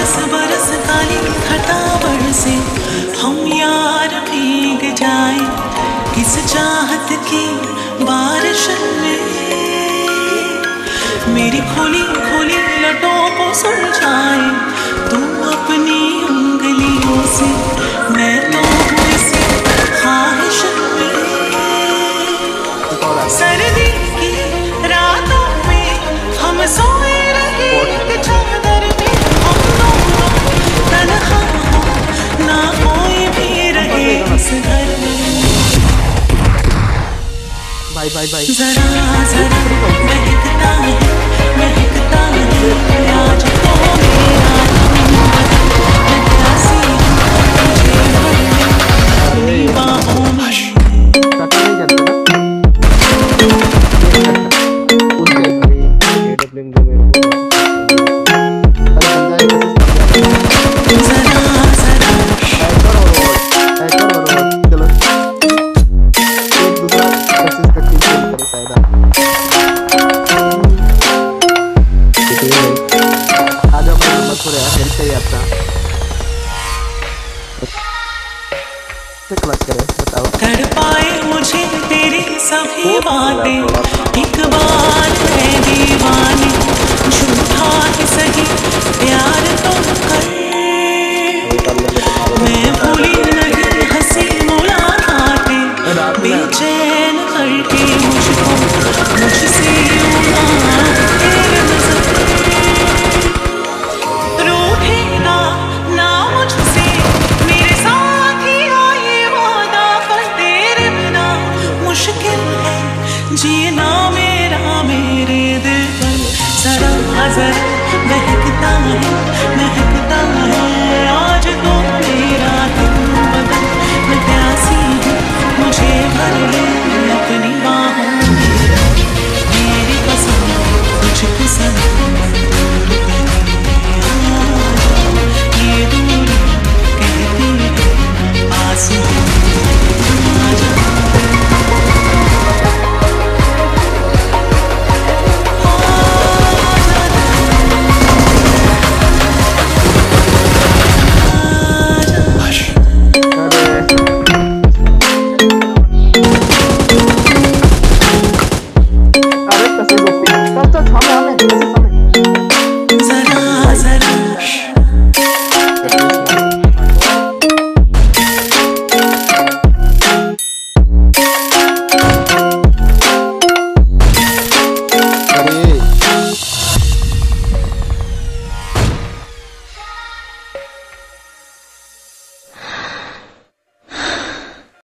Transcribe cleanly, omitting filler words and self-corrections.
बरस बरस काली घटा बरसे, हम यार भीग जाए किस चाहत की बारिश में। मेरी खोली खोली लटों को सुलझाए तू अपनी उंगलियों से, मैं तो हूँ इसी ख्वाहिश में। सर्दी की रातों में हम सोए रहे एक चादर में, हम दोनों तन्हा हो ना कोई भी रहे इस घर में। Bye bye bye. जरा जरा महकता है आज तो मेरा मैं प्यासी तुझे अपनी बाहों में। कर पाए मुझे तेरी सभी बातें, एक बार है दीवानी, झूठा ही सही प्यार तो